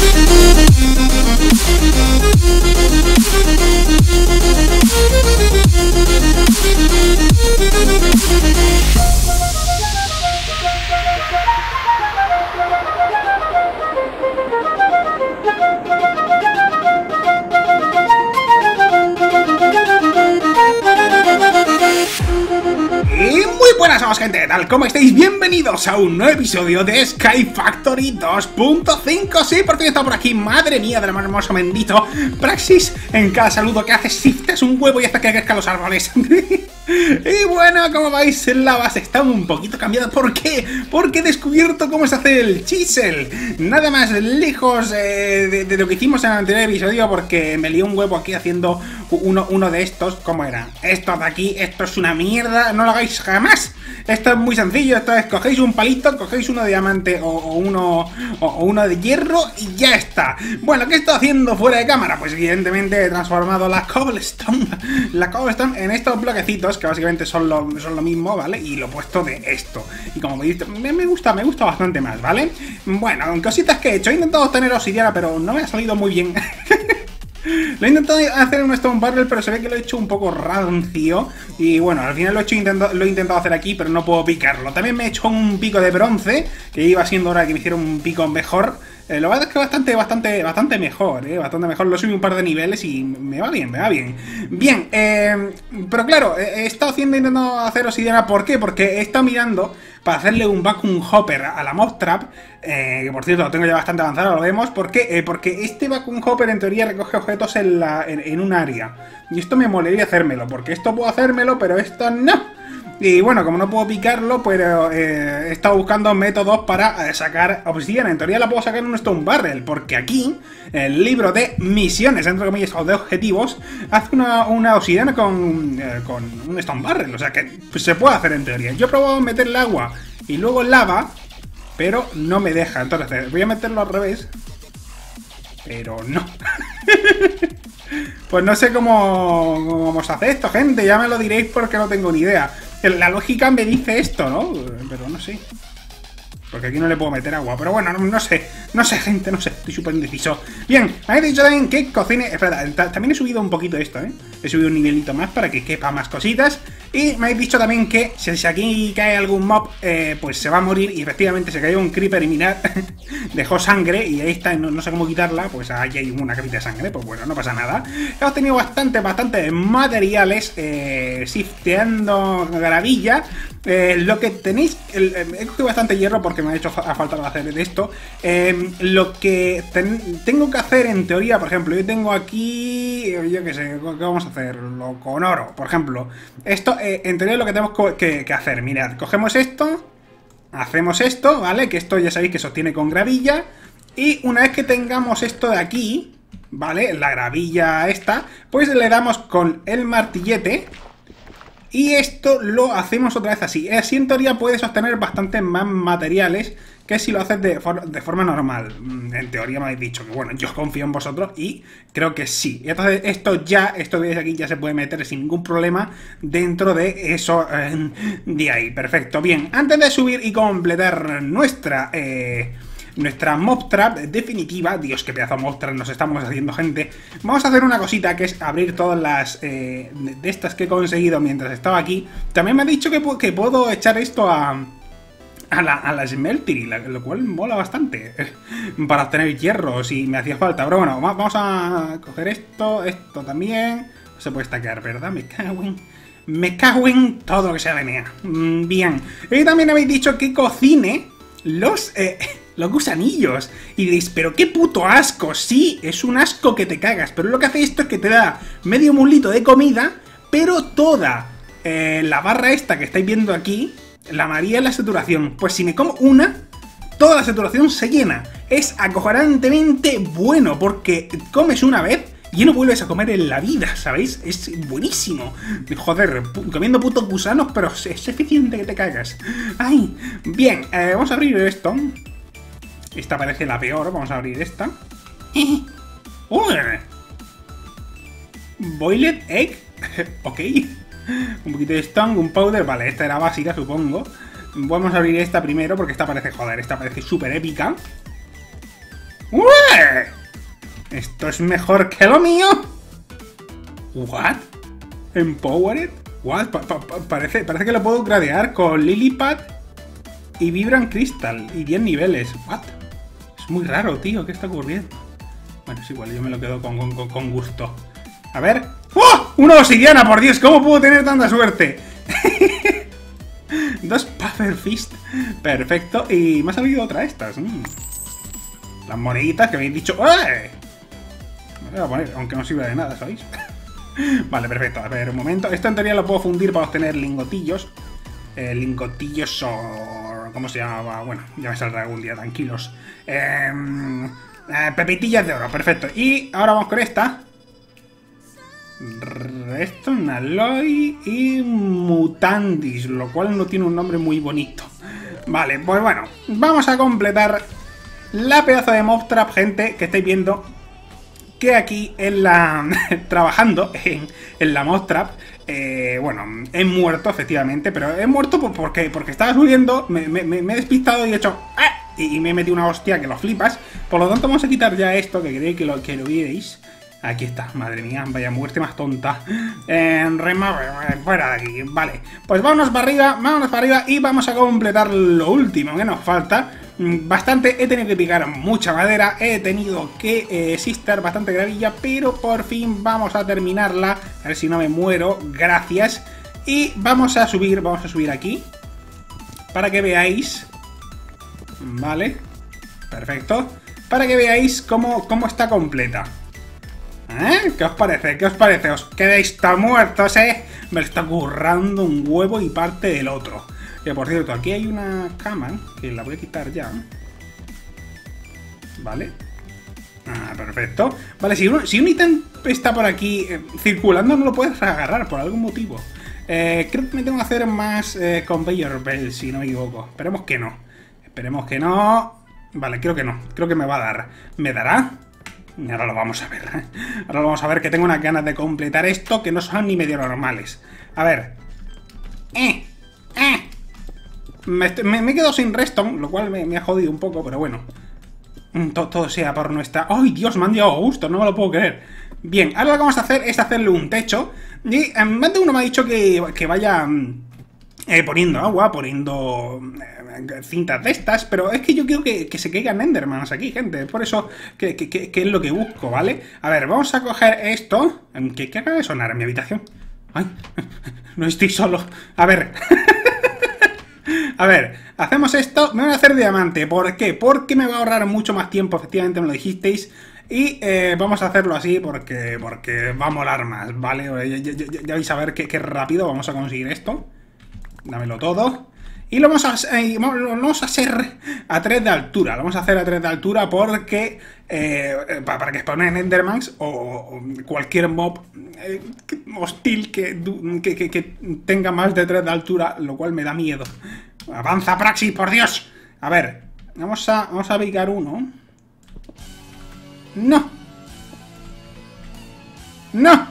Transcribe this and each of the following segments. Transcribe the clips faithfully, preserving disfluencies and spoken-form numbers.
Gente, ¿qué tal? ¿Cómo estáis? Bienvenidos a un nuevo episodio de Sky Factory dos punto cinco. Sí, por fin está por aquí, madre mía del amor hermoso bendito. Praxis, en cada saludo que haces, shiftas un huevo y hasta que crezcan los árboles. Y bueno, como veis, la base está un poquito cambiada. ¿Por qué? Porque he descubierto cómo se hace el chisel. Nada más lejos eh, de, de lo que hicimos en el anterior episodio, porque me lié un huevo aquí haciendo uno, uno de estos. ¿Cómo era? Esto de aquí, esto es una mierda, no lo hagáis jamás. Esto es muy sencillo, esto es, cogéis un palito, cogéis uno de diamante o, o, uno, o, o uno de hierro y ya está. Bueno, ¿qué estoy haciendo fuera de cámara? Pues evidentemente he transformado la cobblestone, la cobblestone en estos bloquecitos, que básicamente son lo, son lo mismo, ¿vale? Y lo he puesto de esto. Y como veis, me, me gusta, me gusta bastante más, ¿vale? Bueno, cositas que he hecho, he intentado obtener obsidiana, pero no me ha salido muy bien. Lo he intentado hacer en un stone barrel, pero se ve que lo he hecho un poco rancio. Y bueno, al final lo he, hecho, intento, lo he intentado hacer aquí, pero no puedo picarlo. También me he hecho un pico de bronce, que iba siendo hora que me hiciera un pico mejor. Eh, lo verdad es que bastante, bastante, bastante mejor, eh, bastante mejor. Lo subí un par de niveles y me va bien, me va bien. Bien, eh, pero claro, he estado haciendo, intentando hacer obsidiana. ¿Por qué? Porque he estado mirando para hacerle un vacuum hopper a la mob trap, eh, que por cierto lo tengo ya bastante avanzado, lo vemos. ¿Por qué? Eh, porque este vacuum hopper en teoría recoge objetos en, la, en, en un área. Y esto me molaría hacérmelo, porque esto puedo hacérmelo, pero esto no. Y bueno, como no puedo picarlo, pues eh, he estado buscando métodos para eh, sacar obsidiana. En teoría la puedo sacar en un stone barrel, porque aquí, el libro de misiones, entre comillas, o de objetivos, hace una, una obsidiana con, eh, con un stone barrel. O sea que pues, se puede hacer en teoría. Yo he probado meterle agua y luego lava, pero no me deja. Entonces voy a meterlo al revés, pero no. Pues no sé cómo, cómo se hace esto, gente. Ya me lo diréis porque no tengo ni idea. La lógica me dice esto, ¿no? Pero no sé. Porque aquí no le puedo meter agua. Pero bueno, no, no sé. No sé, gente, no sé. Estoy súper indeciso. Bien, me habéis dicho también que cocine... Espera, también he subido un poquito esto, ¿eh? He subido un nivelito más para que quepa más cositas. Y me habéis dicho también que si aquí cae algún mob, eh, pues se va a morir. Y efectivamente se cayó un creeper y mirad, dejó sangre. Y ahí está, no, no sé cómo quitarla. Pues ahí hay una capita de sangre. Pues bueno, no pasa nada. Hemos tenido bastante, bastante materiales. Eh, sifteando gravilla. Eh, lo que tenéis... El, eh, he cogido bastante hierro porque me ha hecho a falta de hacer esto. Eh, lo que ten, tengo que hacer en teoría, por ejemplo, yo tengo aquí... Yo qué sé, ¿qué vamos a hacerlo? Con oro, por ejemplo. Esto, eh, en teoría, es lo que tenemos que, que hacer. Mirad, cogemos esto, hacemos esto, ¿vale? Que esto ya sabéis que se obtiene con gravilla. Y una vez que tengamos esto de aquí, ¿vale? La gravilla esta, pues le damos con el martillete. Y esto lo hacemos otra vez así. Así en teoría puedes obtener bastante más materiales que si lo haces de, for de forma normal. En teoría me habéis dicho que bueno, yo confío en vosotros y creo que sí. Entonces esto ya, esto que veis aquí ya se puede meter sin ningún problema dentro de eso eh, de ahí. Perfecto, bien. Antes de subir y completar nuestra... Eh, Nuestra mob trap definitiva. Dios, qué pedazo de mob trap nos estamos haciendo, gente. Vamos a hacer una cosita que es abrir todas las eh, de estas que he conseguido mientras estaba aquí. También me ha dicho que, que puedo echar esto a A la, a la smeltery, lo cual mola bastante para obtener hierro si me hacía falta. Pero bueno, vamos a coger esto, esto también. No se puede stackear, ¿verdad? Me cago en... Me cago en todo lo que sea de Nea. Bien. Y también habéis dicho que cocine los... Eh, los gusanillos. Y diréis, pero qué puto asco. Sí, es un asco que te cagas. Pero lo que hace esto es que te da medio mulito de comida, pero toda eh, la barra esta que estáis viendo aquí, la María es la saturación. Pues si me como una, toda la saturación se llena. Es acojonantemente bueno, porque comes una vez y no vuelves a comer en la vida, ¿sabéis? Es buenísimo. Joder, pu comiendo putos gusanos, pero es eficiente que te cagas. Ay, bien, eh, vamos a abrir esto. Esta parece la peor, vamos a abrir esta. ¡Oh! Boiled egg. Ok. Un poquito de stone, un powder. Vale, esta era básica, supongo. Vamos a abrir esta primero porque esta parece, joder, esta parece súper épica. ¡Ué! Esto es mejor que lo mío. ¿What? ¿Empowered? ¿What? Pa pa pa parece, parece que lo puedo gradear con Lilipad y Vibrant Crystal y diez niveles. ¿What? Es muy raro, tío. ¿Qué está ocurriendo? Bueno, es igual, yo me lo quedo con, con, con gusto. A ver. ¡Oh! ¡Una obsidiana! ¡Por Dios! ¿Cómo puedo tener tanta suerte? Dos Puffer Fist. Perfecto. Y me ha salido otra de estas. Mm. Las moneditas que habéis dicho. ¡Eh! Me voy a poner, aunque no sirva de nada, ¿sabéis? Vale, perfecto. A ver, un momento. Esto en teoría lo puedo fundir para obtener lingotillos. Eh, lingotillos o... ¿Cómo se llamaba? Bueno, ya me saldrá algún día, tranquilos. Eh, eh, pepitillas de oro, perfecto. Y ahora vamos con esta. Esto, Naloy y Mutandis, lo cual no tiene un nombre muy bonito. Vale, pues bueno, vamos a completar la pedazo de mob trap, gente, que estáis viendo que aquí en la... trabajando en, en la mob trap. Eh, bueno, he muerto efectivamente, pero he muerto porque, porque estaba subiendo, me, me, me he despistado y he hecho... ¡Ah! Y, y me he metido una hostia que lo flipas. Por lo tanto vamos a quitar ya esto, que queréis que lo, que lo vierais. Aquí está, madre mía, vaya muerte más tonta. Eh, rema, fuera de aquí, vale. Pues vámonos para arriba, vámonos para arriba y vamos a completar lo último que nos falta. Bastante, he tenido que picar mucha madera, he tenido que eh, sistar bastante gravilla, pero por fin vamos a terminarla. A ver si no me muero, gracias. Y vamos a subir, vamos a subir aquí, para que veáis. Vale, perfecto. Para que veáis cómo, cómo está completa. ¿Eh? ¿Qué os parece? ¿Qué os parece? ¿Os quedáis tan muertos, eh? Me lo está currando un huevo y parte del otro. Que por cierto, aquí hay una cama que la voy a quitar ya. Vale. Ah, perfecto. Vale, si, uno, si un ítem está por aquí eh, circulando, no lo puedes agarrar por algún motivo. Eh, creo que me tengo que hacer más eh, conveyor belt, si no me equivoco. Esperemos que no. Esperemos que no. Vale, creo que no. Creo que me va a dar. ¿Me dará? Ahora lo vamos a ver. Ahora lo vamos a ver, que tengo unas ganas de completar esto que no son ni medio normales. A ver. Eh, eh. Me, me, me he quedado sin redstone, lo cual me, me ha jodido un poco, pero bueno. Todo, todo sea por nuestra... ¡Ay, Dios! Me han llegado a gusto, no me lo puedo creer. Bien, ahora lo que vamos a hacer es hacerle un techo. Y eh, más de uno me ha dicho que, que vaya eh, poniendo agua, poniendo... Eh, cintas de estas, pero es que yo quiero que, que se caigan Endermans aquí, gente. Por eso que, que, que, que es lo que busco, ¿vale? A ver, vamos a coger esto. ¿Qué, qué acaba de sonar en mi habitación? ¡Ay! No estoy solo. A ver. A ver, hacemos esto. Me voy a hacer diamante. ¿Por qué? Porque me va a ahorrar mucho más tiempo, efectivamente me lo dijisteis. Y eh, vamos a hacerlo así porque, porque va a molar más, ¿vale? Ya, ya, ya, ya vais a ver qué, qué rápido vamos a conseguir esto. Dámelo todo. Y lo vamos, a, eh, lo vamos a hacer a tres de altura. Lo vamos a hacer a tres de altura porque... Eh, para que spawnen Endermans o, o cualquier mob eh, hostil que, que, que, que tenga más de tres de altura, lo cual me da miedo. ¡Avanza, Praxis, por Dios! A ver, vamos a, vamos a picar uno. ¡No! ¡No!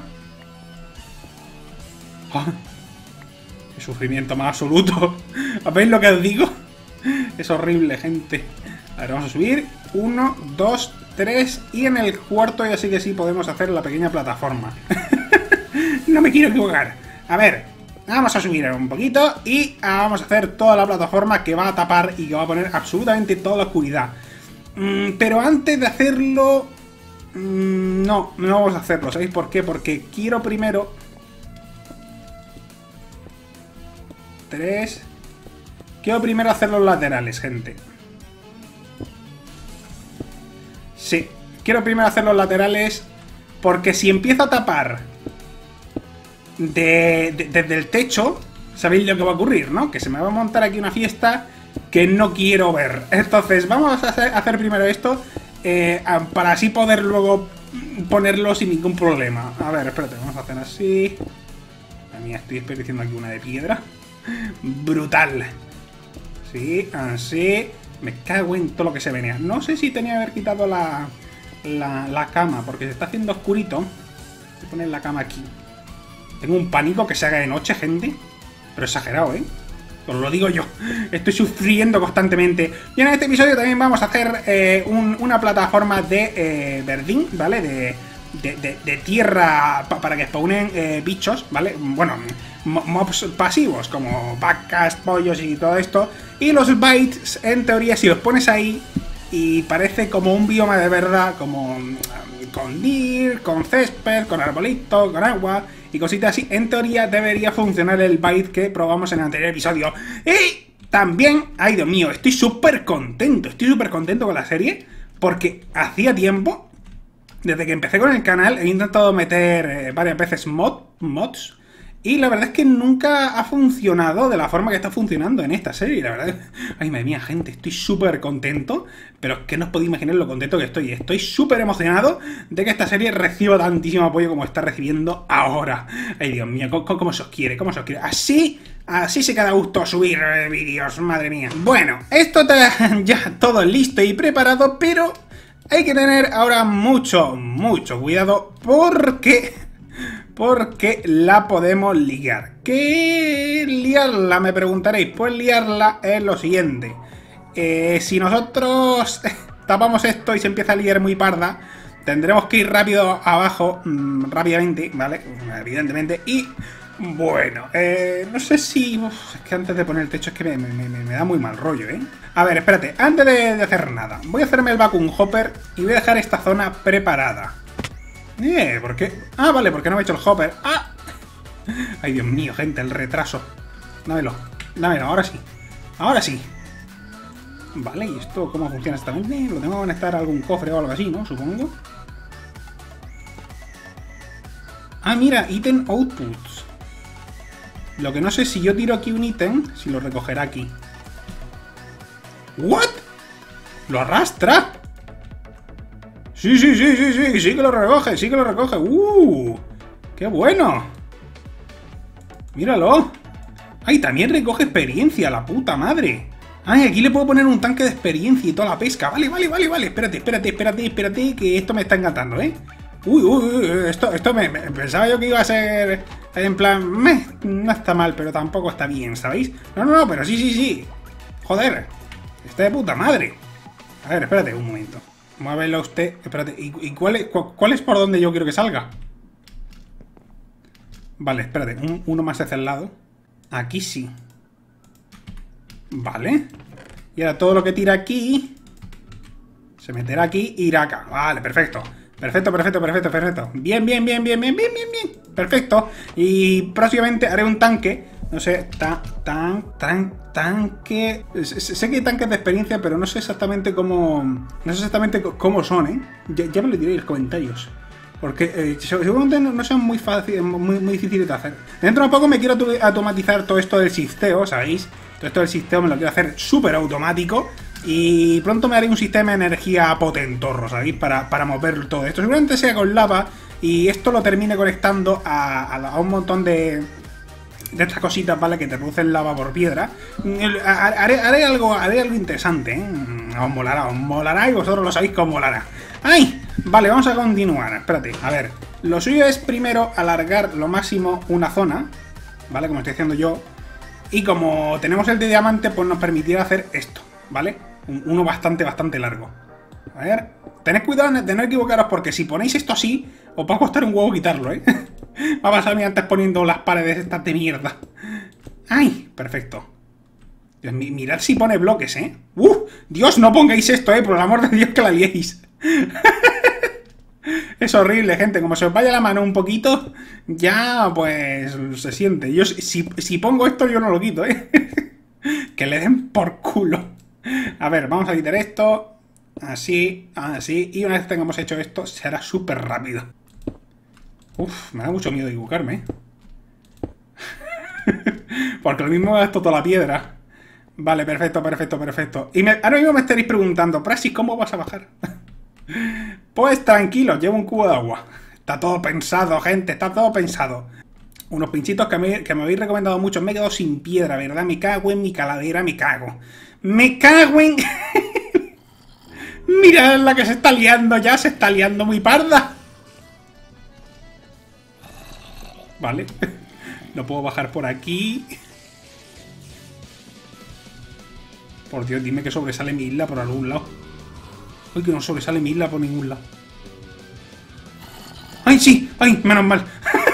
¡Oh! ¡Qué sufrimiento más absoluto! ¿Veis lo que os digo? Es horrible, gente. A ver, vamos a subir. Uno, dos, tres. Y en el cuarto ya sí que sí podemos hacer la pequeña plataforma. No me quiero equivocar. A ver, vamos a subir un poquito. Y vamos a hacer toda la plataforma que va a tapar y que va a poner absolutamente toda la oscuridad. Mm, pero antes de hacerlo... Mm, no, no vamos a hacerlo. ¿Sabéis por qué? Porque quiero primero... Tres... Quiero primero hacer los laterales, gente. Sí, quiero primero hacer los laterales porque si empiezo a tapar de, de, desde el techo, sabéis lo que va a ocurrir, ¿no? Que se me va a montar aquí una fiesta que no quiero ver. Entonces vamos a hacer, hacer primero esto eh, para así poder luego ponerlo sin ningún problema. A ver, espérate, vamos a hacer así. A mí estoy desperdiciando aquí una de piedra. Brutal. Sí, así. Me cago en todo lo que se venía. No sé si tenía que haber quitado la, la, la cama, porque se está haciendo oscurito. Voy a poner la cama aquí. Tengo un pánico que se haga de noche, gente. Pero exagerado, ¿eh? Os lo digo yo. Estoy sufriendo constantemente. Y en este episodio también vamos a hacer eh, un, una plataforma de eh, verdín, ¿vale? De, de, de, de tierra pa para que spawnen eh, bichos, ¿vale? Bueno, mobs pasivos como vacas, pollos y todo esto. Y los bytes, en teoría, si los pones ahí y parece como un bioma de verdad, como um, con dir, con césped, con arbolito, con agua y cositas así, en teoría debería funcionar el byte que probamos en el anterior episodio. Y también, ay Dios mío, estoy súper contento, estoy súper contento con la serie, porque hacía tiempo, desde que empecé con el canal, he intentado meter eh, varias veces mod, mods, y la verdad es que nunca ha funcionado de la forma que está funcionando en esta serie, la verdad. Ay, madre mía, gente, estoy súper contento, pero es que no os podéis imaginar lo contento que estoy. Estoy súper emocionado de que esta serie reciba tantísimo apoyo como está recibiendo ahora. Ay, Dios mío, ¿cómo, cómo se os quiere? ¿Cómo se os quiere? Así, así se queda a gusto subir eh, vídeos, madre mía. Bueno, esto está ya todo listo y preparado, pero hay que tener ahora mucho, mucho cuidado porque... Porque la podemos liar. ¿Qué liarla? Me preguntaréis. Pues liarla es lo siguiente. Eh, si nosotros tapamos esto y se empieza a liar muy parda, tendremos que ir rápido abajo, mmm, rápidamente, ¿vale? Evidentemente. Y bueno, eh, no sé si... Uf, es que antes de poner el techo es que me, me, me, me da muy mal rollo, ¿eh? A ver, espérate. Antes de, de hacer nada, voy a hacerme el vacuum hopper y voy a dejar esta zona preparada. Eh, ¿por qué? Ah, vale, porque no me he hecho el hopper. ¡Ah! Ay, Dios mío, gente, el retraso. Dámelo, dámelo, ahora sí. Ahora sí. Vale, ¿y esto cómo funciona exactamente? Lo tengo que conectar a algún cofre o algo así, ¿no? Supongo. Ah, mira, ítem outputs. Lo que no sé, si yo tiro aquí un ítem, si lo recogerá aquí. ¿What? ¿Lo arrastra? Sí, sí, sí, sí, sí, sí que lo recoge, sí que lo recoge. ¡Uh! ¡Qué bueno! Míralo. ¡Ay, también recoge experiencia, la puta madre! ¡Ay, aquí le puedo poner un tanque de experiencia y toda la pesca! Vale, vale, vale, vale. Espérate, espérate, espérate, espérate, que esto me está encantando, ¿eh? Uy, uy, uy, esto, esto me, me pensaba yo que iba a ser en plan... Meh, no está mal, pero tampoco está bien, ¿sabéis? No, no, no, pero sí, sí, sí. Joder, está de puta madre. A ver, espérate un momento. Muévelo usted. Espérate, ¿y, y cuál, es, cu, cuál es por donde yo quiero que salga? Vale, espérate, un, uno más hacia el lado. Aquí sí. Vale. Y ahora todo lo que tira aquí se meterá aquí e irá acá. Vale, perfecto. Perfecto, perfecto, perfecto, perfecto. Bien, bien, bien, bien, bien, bien, bien, bien. Perfecto. Y próximamente haré un tanque. No sé, tan, tan, tan, tanque... Sé que hay tanques de experiencia, pero no sé exactamente cómo... No sé exactamente cómo son, ¿eh? Ya, ya me lo diréis en los comentarios. Porque eh, seguramente no, no son muy fáciles, muy, muy difíciles de hacer. Dentro de poco me quiero automatizar todo esto del sistema, ¿sabéis? Todo esto del sistema me lo quiero hacer súper automático. Y pronto me haré un sistema de energía potentorro, ¿sabéis? Para, para mover todo esto. Seguramente sea con lava y esto lo termine conectando a, a, a un montón de... de estas cositas, ¿vale? Que te producen lava por piedra. Haré, haré, algo, haré algo interesante, ¿eh? Os molará, os molará y vosotros lo sabéis que os molará. ¡Ay! Vale, vamos a continuar. Espérate, a ver. Lo suyo es primero alargar lo máximo una zona, ¿vale? Como estoy haciendo yo. Y como tenemos el de diamante, pues nos permitirá hacer esto, ¿vale? Uno bastante, bastante largo. A ver. Tened cuidado de no equivocaros porque si ponéis esto así, os va a costar un huevo quitarlo, ¿eh? Va a pasarme antes poniendo las paredes estas de mierda. ¡Ay! Perfecto. Dios, mirad si pone bloques, ¿eh? ¡Uh! Dios, no pongáis esto, ¿eh? Por el amor de Dios que la liéis. Es horrible, gente. Como se os vaya la mano un poquito, ya, pues, se siente. Yo, si, si pongo esto, yo no lo quito, ¿eh? Que le den por culo. A ver, vamos a quitar esto. Así, así. Y una vez tengamos hecho esto, será súper rápido. Uf, me da mucho miedo equivocarme, ¿eh? Porque lo mismo es toda la piedra. Vale, perfecto, perfecto, perfecto. Y me, ahora mismo me estaréis preguntando, Praxis, ¿cómo vas a bajar? Pues tranquilo, llevo un cubo de agua. Está todo pensado, gente, está todo pensado. Unos pinchitos que me, que me habéis recomendado mucho. Me he quedado sin piedra, ¿verdad? Me cago en mi caladera, me cago. Me cago en... Mirad la que se está liando, ya se está liando muy parda. Vale. No puedo bajar por aquí. Por Dios, dime que sobresale mi isla por algún lado. Uy, que no sobresale mi isla por ningún lado. ¡Ay, sí! ¡Ay, menos mal!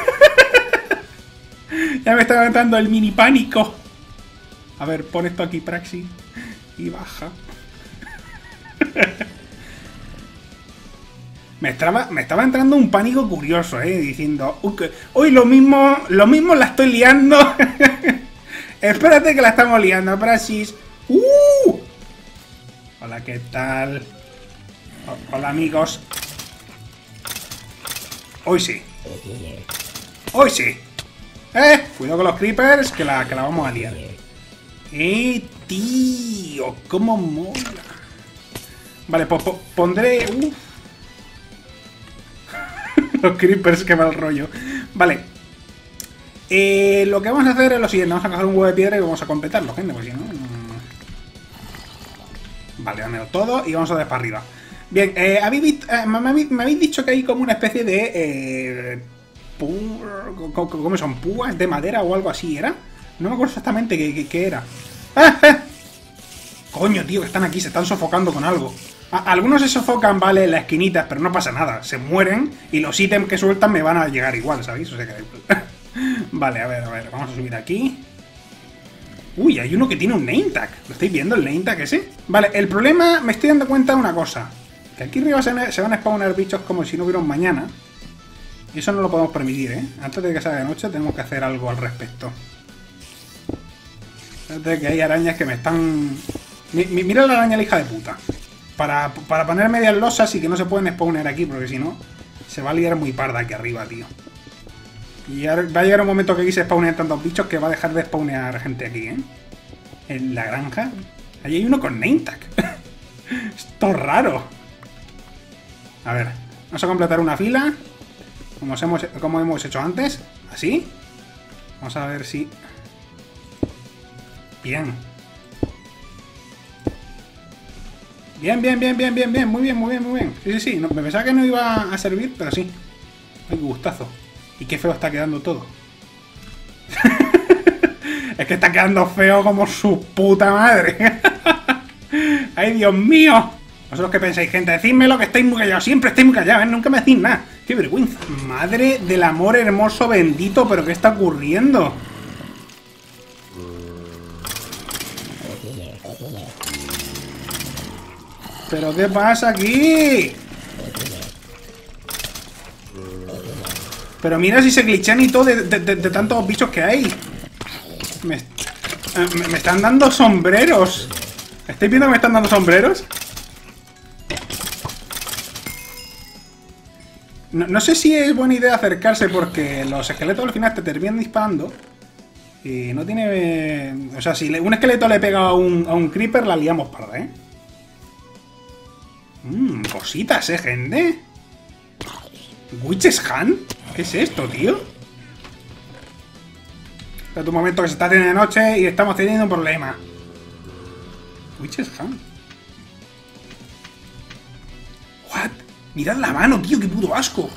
Ya me estaba entrando el mini pánico. A ver, pon esto aquí, Praxis. Y baja. Me estaba, me estaba entrando un pánico curioso, eh, diciendo, okay, hoy lo mismo, lo mismo la estoy liando. Espérate que la estamos liando, Praxis. ¡Uh! Hola, ¿qué tal? O hola, amigos. Hoy sí. Hoy sí. Eh, cuidado con los creepers, que la, que la vamos a liar. Eh, tío, cómo mola. Vale, pues po pondré... Uf. Los creepers, qué mal rollo. Vale. Eh, lo que vamos a hacer es lo siguiente. Vamos a coger un huevo de piedra y vamos a completarlo, gente, porque si no... Vale, dámelo todo y vamos a ver para arriba. Bien, eh, ¿habéis visto, eh, me, habéis, me habéis dicho que hay como una especie de... Eh, pu ¿Cómo son? ¿Púas de madera o algo así era? No me acuerdo exactamente qué, qué, qué era. ¡Ah, ah! Coño, tío, que están aquí, se están sofocando con algo. A algunos se sofocan, vale, en las esquinitas, pero no pasa nada. Se mueren y los ítems que sueltan me van a llegar igual, ¿sabéis? O sea que... Vale, a ver, a ver, vamos a subir aquí. Uy, hay uno que tiene un name tag. ¿Lo estáis viendo, el name tag ese? Vale, el problema, me estoy dando cuenta de una cosa. Que aquí arriba se, se van a spawnar bichos como si no hubiera un mañana. Y eso no lo podemos permitir, ¿eh? Antes de que salga de noche tenemos que hacer algo al respecto. Fíjate que hay arañas que me están... Mi, mi, mira la araña, la hija de puta. Para, para poner medias losas y que no se pueden spawnar aquí, porque si no, se va a liar muy parda aquí arriba, tío. Y va a llegar un momento que aquí se spawnen tantos bichos que va a dejar de spawnear gente aquí, ¿eh? En la granja. Allí hay uno con name tag. Esto es raro. A ver, vamos a completar una fila. Como hemos, como hemos hecho antes. Así. Vamos a ver si... Bien. Bien, bien, bien, bien, bien, bien. Muy bien, muy bien, muy bien. Sí, sí, sí. No, me pensaba que no iba a servir, pero sí. Ay, qué gustazo. Y qué feo está quedando todo. Es que está quedando feo como su puta madre. ¡Ay, Dios mío! ¿Vosotros qué pensáis, gente? Decídmelo, que estáis muy callados. Siempre estáis muy callados, ¿eh? Nunca me decís nada. ¡Qué vergüenza! Madre del amor hermoso bendito, ¿pero qué está ocurriendo? ¿Pero qué pasa aquí? Pero mira si se glitchan y todo de, de, de, de tantos bichos que hay. Me, eh, me, me están dando sombreros. ¿Estáis viendo que me están dando sombreros? No, no sé si es buena idea acercarse porque los esqueletos al final te terminan disparando. Y no tiene... Eh, o sea, si le, un esqueleto le pega a un, a un creeper, la liamos parda, ¿eh? Mmm, cositas, ¿eh, gente? ¿Witch's Hand? ¿Qué es esto, tío? Espera un momento que se está teniendo de noche y estamos teniendo un problema. Witch's Hand. What? Mirad la mano, tío, qué puto asco.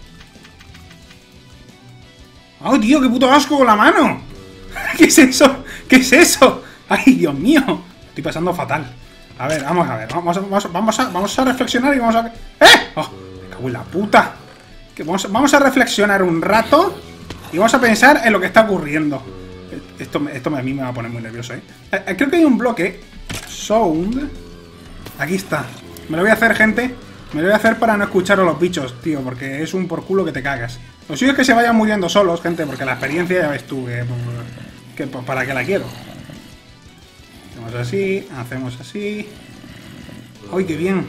¡Oh, tío, qué puto asco con la mano! ¿Qué es eso? ¿Qué es eso? ¡Ay, Dios mío! Estoy pasando fatal. A ver, vamos a ver. Vamos a, vamos a, vamos a, vamos a reflexionar y vamos a... ¡Eh! ¡Oh! Me cago en la puta. Que vamos, vamos a reflexionar un rato y vamos a pensar en lo que está ocurriendo. Esto, esto a mí me va a poner muy nervioso, ¿eh? eh creo que hay un bloque. Sound. Aquí está. Me lo voy a hacer, gente. Me lo voy a hacer para no escuchar a los bichos, tío, porque es un por culo que te cagas. Lo suyo es que se vayan muriendo solos, gente, porque la experiencia ya ves tú que, que para qué la quiero. Hacemos así, hacemos así. ¡Ay, qué bien!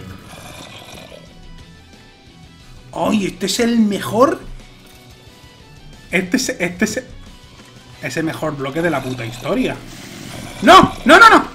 ¡Ay, este es el mejor! Este es, este es, es el mejor bloque de la puta historia. ¡No! ¡No, no, no!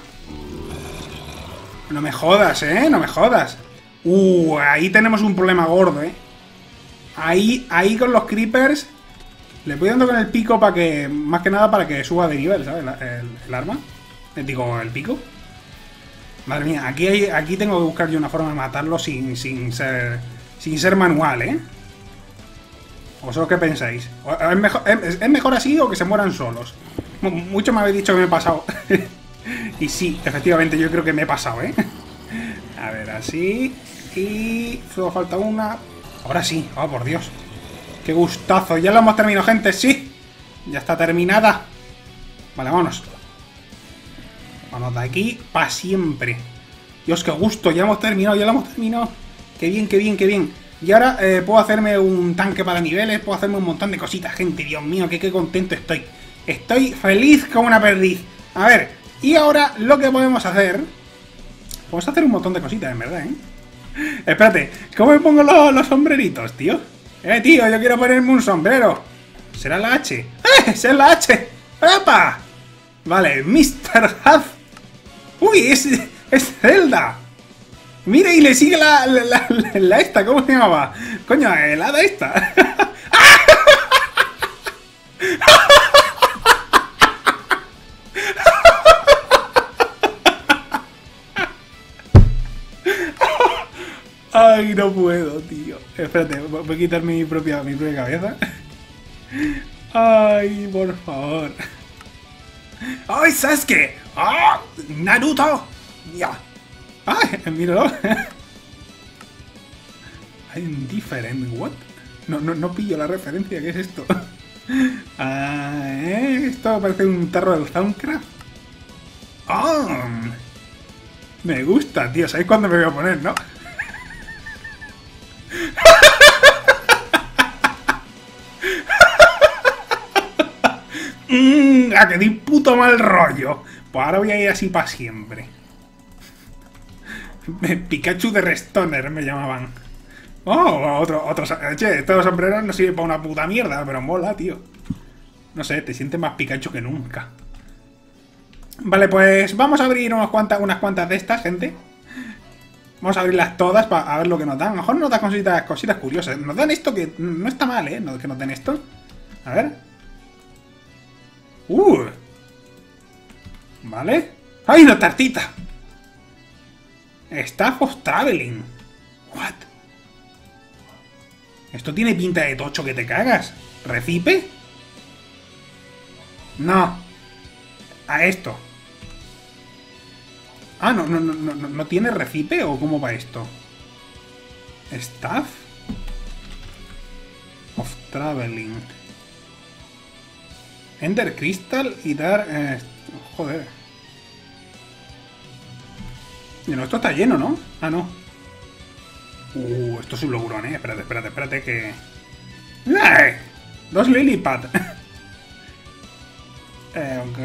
No me jodas, ¿eh? No me jodas. Uh, ahí tenemos un problema gordo, ¿eh? Ahí, ahí con los creepers le voy dando con el pico para que... Más que nada para que suba de nivel, ¿sabes? El, el, el arma. Digo, el pico. Madre mía, aquí, hay, aquí tengo que buscar yo una forma de matarlo sin, sin ser... Sin ser manual, ¿eh? ¿Vosotros qué pensáis? ¿Es mejor, es, ¿Es mejor así o que se mueran solos? Mucho me habéis dicho que me he pasado. Y sí, efectivamente, yo creo que me he pasado, ¿eh? A ver, así. Y... solo falta una. Ahora sí, oh, por Dios. ¡Qué gustazo! Ya lo hemos terminado, gente, sí. Ya está terminada. Vale, vámonos. Vámonos de aquí para siempre. Dios, qué gusto, ya hemos terminado, ya lo hemos terminado. Qué bien, qué bien, qué bien. Y ahora eh, puedo hacerme un tanque para niveles, puedo hacerme un montón de cositas, gente. Dios mío, que qué contento estoy. Estoy feliz como una perdiz. A ver, y ahora lo que podemos hacer... Podemos hacer un montón de cositas, en verdad, ¿eh? Espérate, ¿cómo me pongo los, los sombreritos, tío? Eh, tío, yo quiero ponerme un sombrero. ¿Será la H? ¡Eh! ¡Es la H! ¡Epa! Vale, mister Haz. ¡Uy! Es, es Zelda. Mira, y le sigue la, la, la, la, la esta, ¿cómo se llamaba? Coño, el hada esta. Ay, no puedo, tío. Espérate, voy a quitarme mi propia, mi propia cabeza. Ay, por favor. ¡Ay, Sasuke! ¡Ah! ¡Naruto! ¡Ya! ¡Ay! Míralo. I'm different, ¿what? No, no, no pillo la referencia, ¿qué es esto? Ah, ¿eh? Esto parece un tarro del Soundcraft. ¡Oh! Me gusta, tío. ¿Sabéis cuándo me voy a poner, no? Mmm, a que di puto mal rollo. Pues ahora voy a ir así para siempre. Pikachu de Restoner me llamaban. Oh, otro, otro. Che, estos sombreros no sirven para una puta mierda, pero mola, tío. No sé, te sientes más Pikachu que nunca. Vale, pues vamos a abrir unas cuantas, unas cuantas de estas, gente. Vamos a abrirlas todas para ver lo que nos dan. A lo mejor nos dan cositas, cositas curiosas. Nos dan esto que no está mal, ¿eh? Que nos den esto. A ver. Uh. Vale. ¡Ay, una tartita! Staff of Traveling. What? Esto tiene pinta de tocho que te cagas. ¿Recipe? No. A esto. Ah, no, no, no, no, no tiene recipe o cómo va esto. Staff of Traveling. Ender Crystal y dar... Eh, joder. Y no, esto está lleno, ¿no? Ah, no. Uh, esto es un logurón, ¿eh? Espérate, espérate, espérate que... ¡Ay! Dos Lilipad. eh, ok.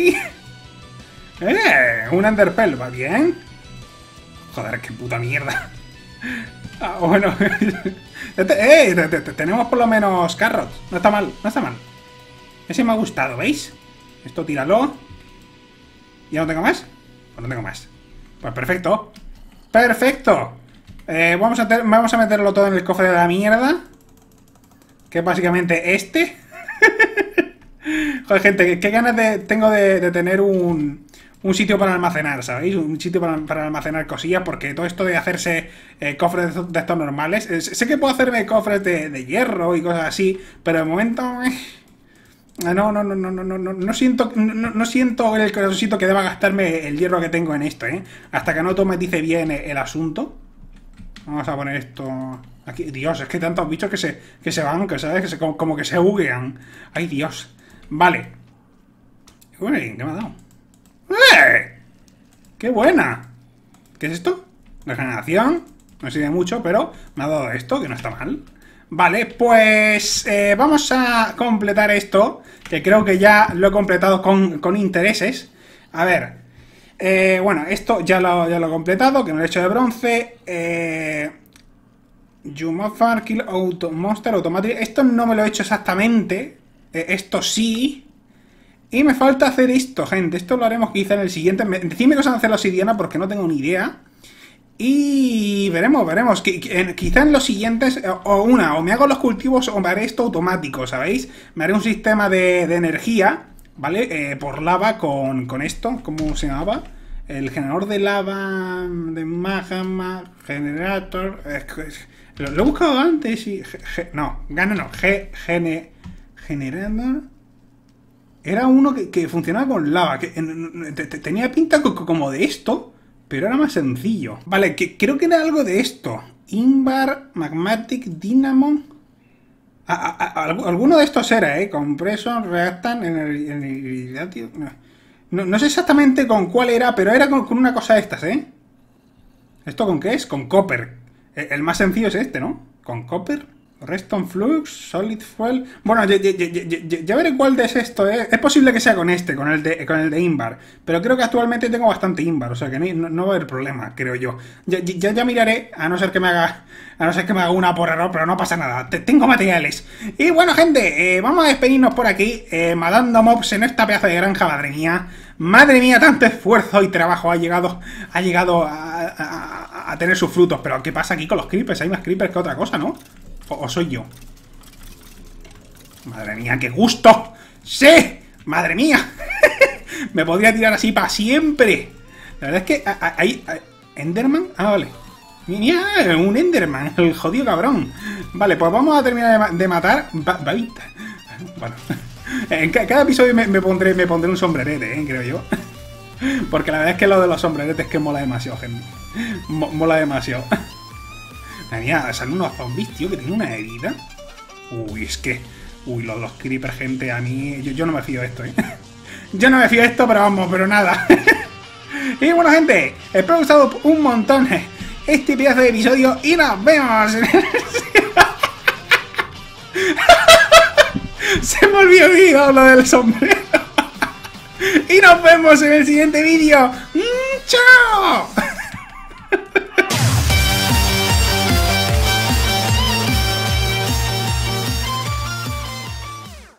¡Eh! Un Enderpell, ¿va bien? Joder, qué puta mierda. Ah, bueno. ¡Eh! Te, te, te, tenemos por lo menos carrots. No está mal, no está mal. Ese me ha gustado, ¿veis? Esto tíralo. ¿Ya no tengo más? Pues no tengo más. Pues perfecto. ¡Perfecto! Eh, vamos, a vamos a meterlo todo en el cofre de la mierda. Que es básicamente este. Joder, gente, qué ganas de, tengo de, de tener un, un sitio para almacenar, ¿sabéis? Un sitio para, para almacenar cosillas, porque todo esto de hacerse eh, cofres de, de estos normales... Eh, sé que puedo hacerme cofres de, de hierro y cosas así, pero de momento... Eh, no, no, no, no, no, no, no, no siento, no, no siento el corazoncito que deba gastarme el hierro que tengo en esto, ¿eh? Hasta que no automatice bien el, el asunto. Vamos a poner esto... Aquí. Dios, es que hay tantos bichos que se, que se van, que sabes, que se, como, como que se buguean. Ay, Dios. Vale. Uy, ¿qué me ha dado? ¡Eh! ¡Qué buena! ¿Qué es esto? Regeneración. No sirve mucho, pero me ha dado esto, que no está mal. Vale, pues eh, vamos a completar esto, que creo que ya lo he completado con, con intereses. A ver, eh, bueno, esto ya lo, ya lo he completado, que me lo he hecho de bronce. Eh, Jumafar, Kill Auto, Monster Automatic. Esto no me lo he hecho exactamente, eh, esto sí. Y me falta hacer esto, gente. Esto lo haremos quizá en el siguiente. Decidme que os han hacer la obsidiana porque no tengo ni idea. Y veremos, veremos. Quizá en los siguientes, o una, o me hago los cultivos o me haré esto automático, ¿sabéis? Me haré un sistema de, de energía, ¿vale? Eh, por lava con, con esto, ¿cómo se llamaba? El generador de lava, de magma, generator... Eh, lo, lo he buscado antes y... G, G, no, gana no, G, gene, generador... Era uno que, que funcionaba con lava, que tenía pinta como de esto, pero era más sencillo. Vale, que creo que era algo de esto. Invar, Magmatic, Dynamo... A, a, a, alguno de estos era, ¿eh? Compresor, Reactant, Energía... No, no sé exactamente con cuál era, pero era con, con una cosa de estas, ¿eh? ¿Esto con qué es? Con Copper. El, el más sencillo es este, ¿no? Con Copper... Redstone Flux, Solid Fuel... Bueno, ya, ya, ya, ya, ya veré cuál es esto, ¿eh? Es posible que sea con este, con el de, con el de Invar. Pero creo que actualmente tengo bastante Invar, o sea que no, no va a haber problema, creo yo. Ya, ya, ya miraré, a no ser que me haga... A no ser que me haga una por error, pero no pasa nada. Te, tengo materiales. Y bueno, gente, eh, vamos a despedirnos por aquí, eh, matando mobs en esta pedazo de granja, madre mía. Madre mía, tanto esfuerzo y trabajo ha llegado, ha llegado a, a, a tener sus frutos. Pero ¿qué pasa aquí con los creepers? Hay más creepers que otra cosa, ¿no? ¿O soy yo? Madre mía, qué gusto. ¡Sí! ¡Madre mía! Me podría tirar así para siempre. La verdad es que hay... ¿Enderman? Ah, vale. Mira, un Enderman, el jodido cabrón. Vale, pues vamos a terminar de matar. Babita. Bueno, en cada episodio me, me, pondré, me pondré un sombrerete, ¿eh? Creo yo. Porque la verdad es que lo de los sombreretes es que mola demasiado, gente. Mola demasiado. Madre mía, salen unos zombies, tío, que tienen una herida. Uy, es que... Uy, los, los creepers, gente, a mí... Yo, yo no me fío de esto, ¿eh? Yo no me fío de esto, pero vamos, pero nada. Y bueno, gente, espero que os haya gustado un montón este pedazo de episodio y nos vemos en el... Se me olvidó lo del sombrero. Y nos vemos en el siguiente vídeo. ¡Chao!